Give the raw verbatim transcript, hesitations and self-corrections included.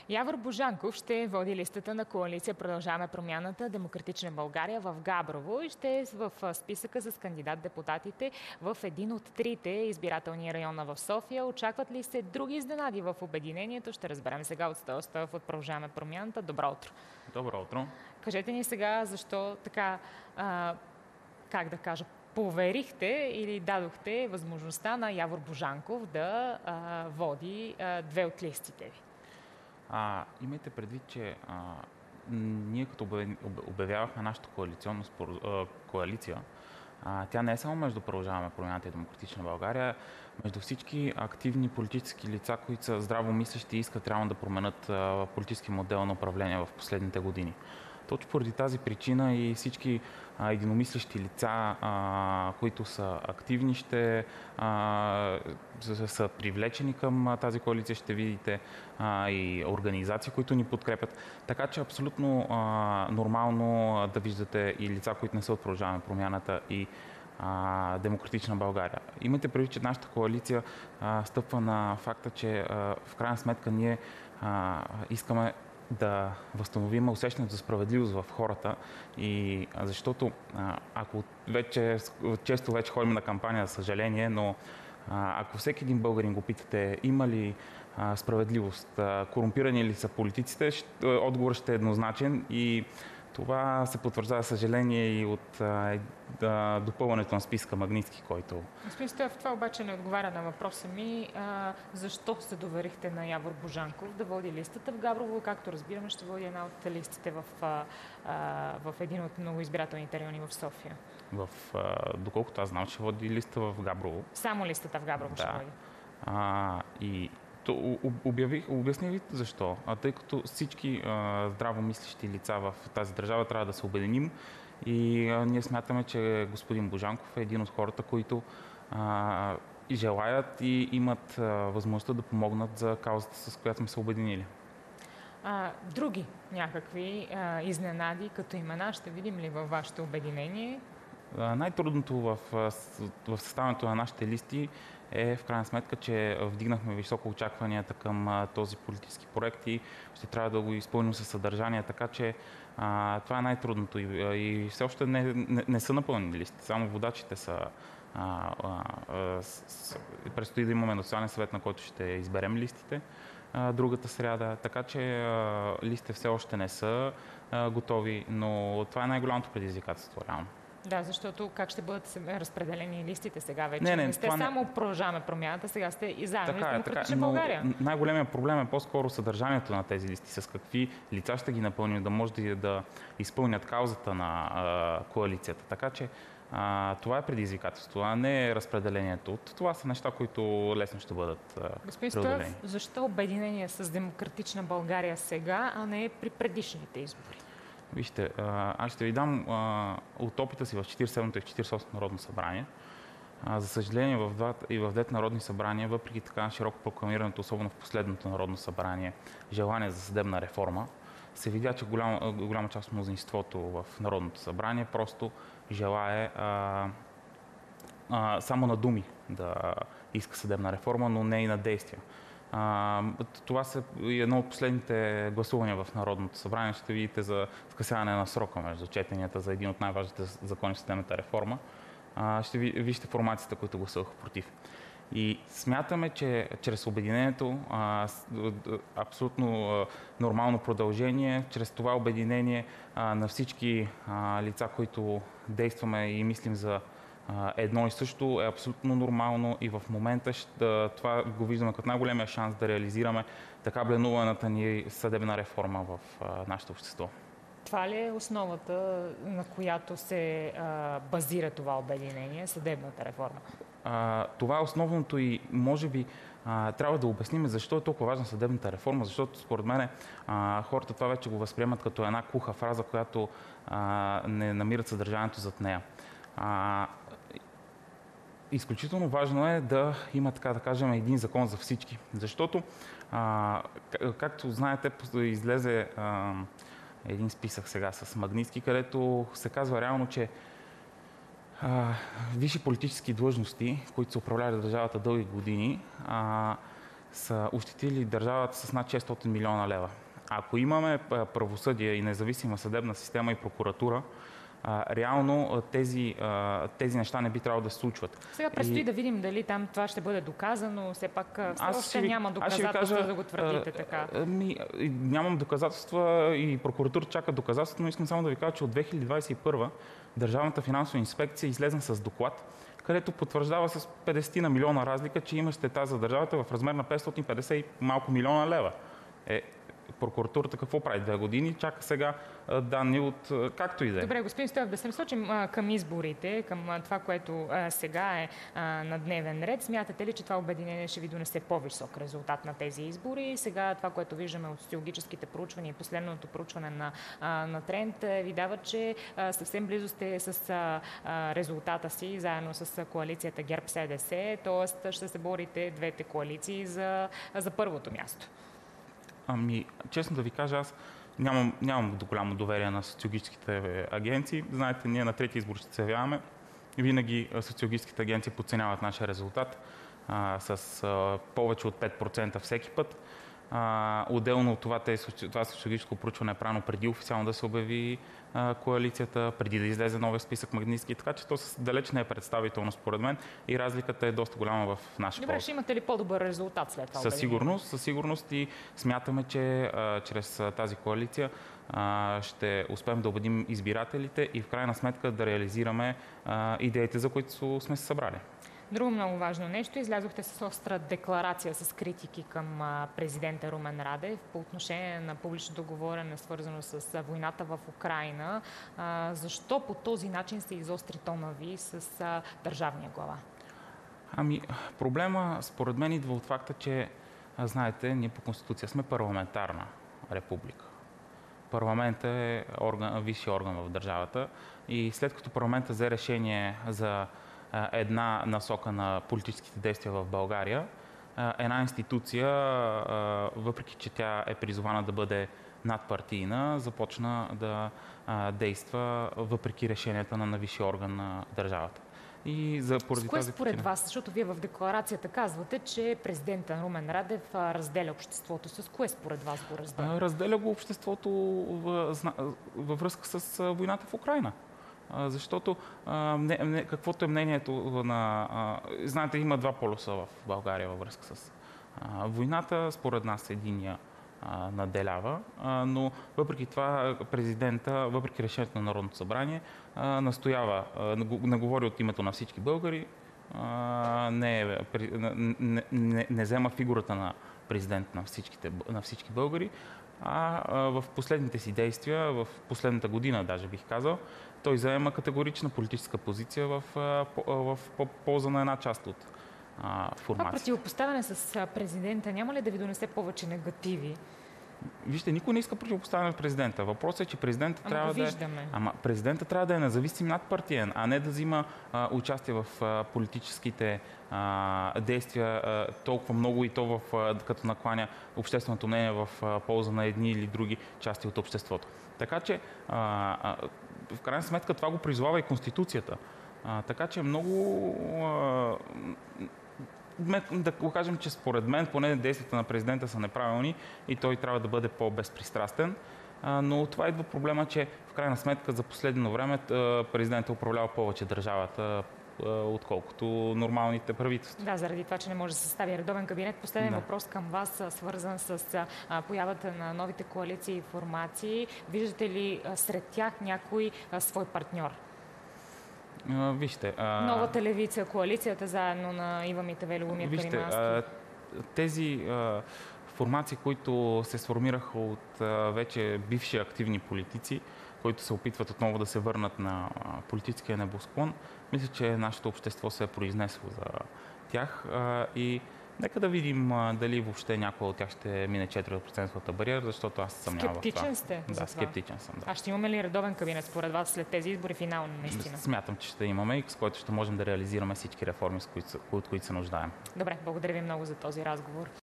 Явор Божанков ще води листата на коалиция "Продължаваме промяната, Демократична България" в Габрово и ще е в списъка с кандидат-депутатите в един от трите избирателни района в София. Очакват ли се други изненади в обединението? Ще разберем сега от Стоил Стоев от "Продължаваме промяната". Добро утро! Добро утро! Кажете ни сега защо така, а, как да кажа, поверихте или дадохте възможността на Явор Божанков да а, води а, две от листите ви? А, имайте предвид, че а, ние като обявявахме нашата коалиционна спор... а, коалиция, а, тя не е само между "Продължаваме промяната" и "Демократична България", между всички активни политически лица, които са здравомислещи и искат реално да променят а, политически модел на управление в последните години. Точно поради тази причина и всички а, единомислещи лица, а, които са активни, ще а, са, са привлечени към а, тази коалиция, ще видите а, и организации, които ни подкрепят. Така че абсолютно а, нормално а, да виждате и лица, които не са от "Продължаваме промяната" и а, "Демократична България". Имайте предвид, че нашата коалиция а, стъпва на факта, че а, в крайна сметка ние а, искаме да възстановим усещането за справедливост в хората, и защото ако вече, често вече ходим на кампания, за съжаление, но ако всеки един българин го питате има ли справедливост, корумпирани ли са политиците, отговорът ще е еднозначен и това се потвърждава, съжаление, и от а, да, допълването на списка "Магнитски", който... Господин Стоев, това обаче не отговаря на въпроса ми. А, защо се доверихте на Явор Божанков да води листата в Габрово? Както разбираме, ще води една от листите в, а, в един от многоизбирателните райони в София. В, а, доколкото аз знам, ще води листа в Габрово. Само листата в Габрово да. ще води. А, и То, обявих, обясних ви защо. А тъй като всички а, здравомислещи лица в тази държава трябва да се обединим и а, ние смятаме, че господин Божанков е един от хората, които а, и желаят и имат а, възможността да помогнат за каузата, с която сме се обединили. А, други някакви а, изненади като имена ще видим ли във вашето обединение? Най-трудното в, в съставянето на нашите листи е в крайна сметка, че вдигнахме високо очакванията към този политически проект и ще трябва да го изпълним със съдържание, така че а, това е най-трудното и, и все още не, не, не са напълнени листи, само водачите са. А, а, а, с, предстои да имаме национален съвет, на който ще изберем листите а, другата сряда, така че а, листите все още не са а, готови, но това е най-голямото предизвикателство реално. Да, защото как ще бъдат разпределени листите сега вече? Не, не, не сте само не... "Продължаваме промяната", сега сте и заедно така с е, "Демократична така, България". Но най-големият проблем е по-скоро съдържанието на тези листи, с какви лица ще ги напълним, да може да, да изпълнят каузата на а, коалицията. Така че а, това е предизвикателство, а не разпределението. Това са неща, които лесно ще бъдат а, Господин Стоев, защо обединение с "Демократична България" сега, а не при предишните избори? Вижте, аз ще ви дам а, от опита си в четиридесет и седмото и в четиридесет и осмото Народно събрание. А, за съжаление, в двата, и в двете народни събрания, въпреки така широко прокламирането, особено в последното Народно събрание, желание за съдебна реформа, се видя, че голяма, голяма част от мнозинството в Народното събрание просто желае а, а, само на думи да иска съдебна реформа, но не и на действия. А, това са едно от последните гласувания в Народното събрание. Ще видите за скъсяване на срока между четенията за един от най-важните закони в съдебната реформа. А, ще ви, вижте формацията, които гласуваха против. И смятаме, че чрез обединението, а, абсолютно а, нормално продължение, чрез това обединение а, на всички а, лица, които действаме и мислим за едно и също, е абсолютно нормално и в момента ще, това го виждаме като най-големия шанс да реализираме така бленуваната ни съдебна реформа в а, нашето общество. Това ли е основата, на която се а, базира това обединение, съдебната реформа? А, това е основното и може би а, трябва да обясним защо е толкова важна съдебната реформа, защото според мен а, хората това вече го възприемат като една куха фраза, която а, не намират съдържанието зад нея. А, изключително важно е да има, така да кажем, един закон за всички, защото, а, както знаете, излезе а, един списък сега с Магнитски, където се казва реално, че висши политически длъжности, които са управляли държавата дълги години, а, са ощетили държавата с над шестстотин милиона лева. Ако имаме правосъдие и независима съдебна система и прокуратура, а, реално тези, а, тези неща не би трябвало да се случват. Сега предстои и... да видим дали там това ще бъде доказано. Все пак все още ви, няма доказателства да го твърдите така. А, ми, нямам доказателства и прокуратурата чака доказателства, но искам само да ви кажа, че от две хиляди двадесет и първа Държавната финансова инспекция излезна с доклад, където потвърждава с петдесет на милиона разлика, че има щета за държавата в размер на петстотин и петдесет и малко милиона лева. Е, прокуратурата какво прави? Две години чака сега данни от както и да е. Добре, господин Стоев, да се насочим а, към изборите, към а, това, което а, сега е а, на дневен ред. Смятате ли, че това обединение ще ви донесе по-висок резултат на тези избори? Сега това, което виждаме от социологическите проучвания и последното проучване на, а, на Тренд, ви дава, че а, съвсем близо сте с а, а, резултата си, заедно с коалицията ГЕРБ-СДС, т.е. ще се борите двете коалиции за, за първото място. Ами, честно да ви кажа, аз нямам, нямам голямо доверие на социологическите агенции. Знаете, ние на трети избор ще се явяваме и винаги социологическите агенции подценяват нашия резултат а, с а, повече от пет процента всеки път. А, отделно от това, това социологическо проучване е правено преди официално да се обяви а, коалицията, преди да излезе новия списък Магнитски, така че то далеч не е представително според мен и разликата е доста голяма в наша Добре, полза. ще имате ли по-добър резултат след това? Със сигурност, със сигурност и смятаме, че а, чрез а, тази коалиция а, ще успеем да убедим избирателите и в крайна сметка да реализираме а, идеите, за които сме се събрали. Друго много важно нещо. Излязохте с остра декларация с критики към президента Румен Радев по отношение на публичното говорене, свързано с войната в Украйна. Защо по този начин се изостри тона ви с държавния глава? Ами, проблема според мен идва от факта, че, знаете, ние по Конституция сме парламентарна република. Парламентът е орган, висши орган в държавата и след като парламентът взе решение за една насока на политическите действия в България, една институция, въпреки че тя е призована да бъде надпартийна, започна да действа въпреки решенията на висши орган на държавата. И за поради с кое тази според причина... вас, защото вие в декларацията казвате, че президентът Румен Радев разделя обществото. С кое според вас го разделя? Разделя го обществото във връзка с войната в Украйна. Защото а, не, не, каквото е мнението на... А, знаете, има два полюса в България във връзка с а, войната. Според нас единия а, наделява, а, но въпреки това президента, въпреки решението на Народното събрание, а, настоява, а, не говори от името на всички българи, а, не, не, не, не взема фигурата на президент на, всичките, на всички българи, а, а в последните си действия, в последната година даже бих казал, той заема категорична политическа позиция в, в, в полза на една част от а, формация. Това противопоставяне с президента няма ли да ви донесе повече негативи? Вижте, никой не иска противопоставяне в президента. Въпросът е, че президента Ама трябва да е... е... Ама президента трябва да е независим надпартиен, а не да взима а, участие в а, политическите а, действия а, толкова много и то в, а, като накланя общественото мнение в а, полза на едни или други части от обществото. Така че а, а, в крайна сметка това го призвава и Конституцията. А, така че много... А, да го кажем, че според мен поне действията на президента са неправилни и той трябва да бъде по-безпристрастен. А, но това идва проблема, че в крайна сметка за последно време президентът управлява повече държавата, отколкото нормалните правителства. Да, заради това, че не може да се състави редовен кабинет. Последен да. въпрос към вас, свързан с а, появата на новите коалиции и формации. Виждате ли а, сред тях някой а, свой партньор? А, вижте. А... Новата левица, коалицията заедно на Ива Митева и Любомир Каримански. Тези а, формации, които се сформираха от а, вече бивши активни политици, които се опитват отново да се върнат на а, политическия небосклон, мисля, че нашето общество се е произнесло за тях а, и нека да видим а, дали въобще някой от тях ще мине четири процента бариера, защото аз съм съмнявам в това. Скептичен сте? Да, скептичен съм. Да. А ще имаме ли редовен кабинет според вас след тези избори финално наистина? Смятам, че ще имаме и с който ще можем да реализираме всички реформи, от които се нуждаем. Добре, благодаря ви много за този разговор.